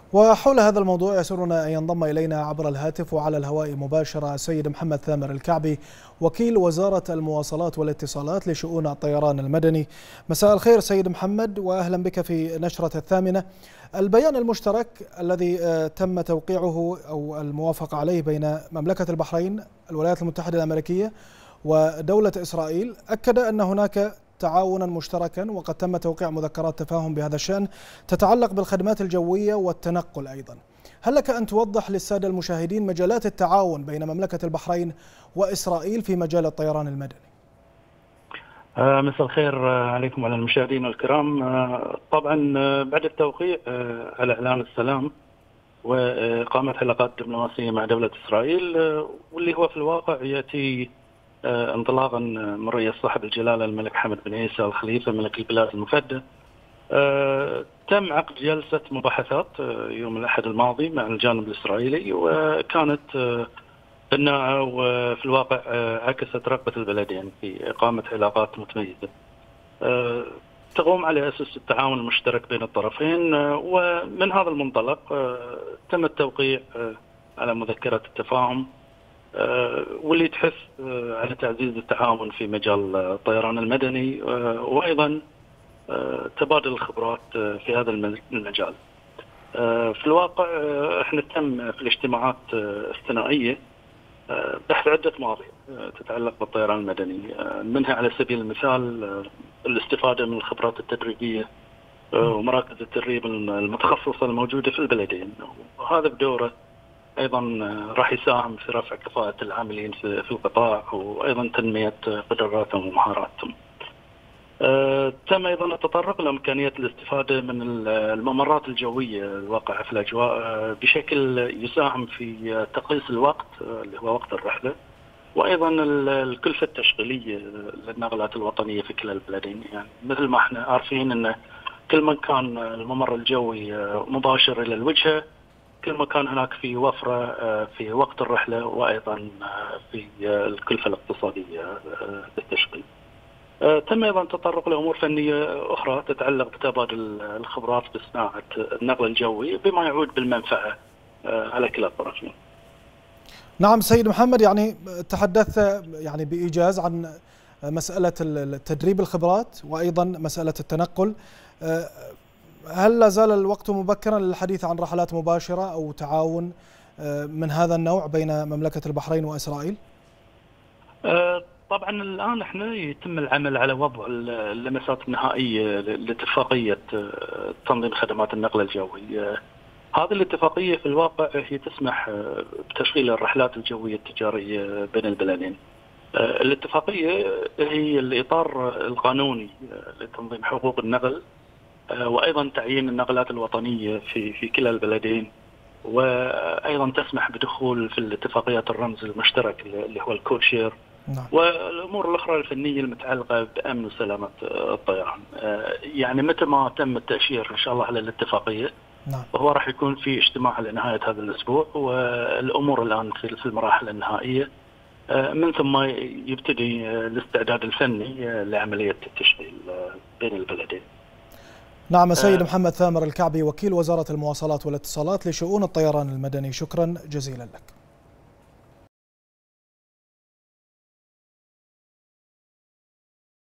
وحول هذا الموضوع يسرنا أن ينضم إلينا عبر الهاتف وعلى الهواء مباشرة السيد محمد ثامر الكعبي، وكيل وزارة المواصلات والاتصالات لشؤون الطيران المدني. مساء الخير سيد محمد، وأهلا بك في نشرة الثامنة. البيان المشترك الذي تم توقيعه أو الموافقة عليه بين مملكة البحرين، الولايات المتحدة الأمريكية ودولة إسرائيل، أكد أن هناك تعاونا مشتركا، وقد تم توقيع مذكرات تفاهم بهذا الشأن تتعلق بالخدمات الجوية والتنقل أيضا. هل لك أن توضح للسادة المشاهدين مجالات التعاون بين مملكة البحرين وإسرائيل في مجال الطيران المدني؟ مساء الخير عليكم وعلى المشاهدين الكرام. طبعا بعد التوقيع على إعلان السلام وإقامة علاقات دبلوماسية مع دولة إسرائيل، واللي هو في الواقع يأتي انطلاقا من رئيس صاحب الجلالة الملك حمد بن عيسى الخليفة ملك البلاد المفدى، تم عقد جلسة مباحثات يوم الأحد الماضي مع الجانب الإسرائيلي، وكانت بناءة وفي الواقع عكست رغبة البلدين في إقامة علاقات متميزة تقوم على أساس التعاون المشترك بين الطرفين. ومن هذا المنطلق تم التوقيع على مذكرة التفاهم، واللي تحث على تعزيز التعاون في مجال الطيران المدني، وأيضا تبادل الخبرات في هذا المجال. في الواقع احنا تم في الاجتماعات الثنائية بحث عدة مواضيع تتعلق بالطيران المدني، منها على سبيل المثال الاستفادة من الخبرات التدريبية ومراكز التدريب المتخصصة الموجودة في البلدين، وهذا بدوره أيضا راح يساهم في رفع كفاءة العاملين في القطاع، وأيضا تنمية قدراتهم ومهاراتهم. تم أيضا التطرق لإمكانية الاستفادة من الممرات الجوية الواقعة في الأجواء بشكل يساهم في تقليص الوقت اللي هو وقت الرحلة، وأيضا الكلفة التشغيلية للنقلات الوطنية في كلا البلدين. يعني مثل ما احنا عارفين أن كل ما كان الممر الجوي مباشر إلى الوجهة، كل ما كان هناك في وفرة في وقت الرحلة، وأيضا في الكلفة الاقتصادية للتشغيل. تم أيضا التطرق لأمور فنية أخرى تتعلق بتبادل الخبرات بصناعة النقل الجوي بما يعود بالمنفعة على كلا الطرفين. نعم سيد محمد، يعني تحدثت يعني بإيجاز عن مسألة تدريب الخبرات وأيضا مسألة التنقل. هل لا زال الوقت مبكرا للحديث عن رحلات مباشرة أو تعاون من هذا النوع بين مملكة البحرين وإسرائيل؟ طبعا الآن احنا يتم العمل على وضع اللمسات النهائية لاتفاقية تنظيم خدمات النقل الجوي. هذه الاتفاقية في الواقع هي تسمح بتشغيل الرحلات الجوية التجارية بين البلدين. الاتفاقية هي الإطار القانوني لتنظيم حقوق النقل، وأيضا تعيين النقلات الوطنية في كلا البلدين، وأيضا تسمح بدخول في الاتفاقيات الرمز المشترك اللي هو الكوشير، والأمور الأخرى الفنية المتعلقة بأمن وسلامة الطيران. يعني متى ما تم التأشير إن شاء الله على الاتفاقية، وهو راح يكون في اجتماع على نهاية هذا الأسبوع، والأمور الآن في المراحل النهائية، من ثم يبتدي الاستعداد الفني لعملية التشغيل بين البلدين. نعم سيد محمد ثامر الكعبي، وكيل وزارة المواصلات والاتصالات لشؤون الطيران المدني، شكرا جزيلا لك.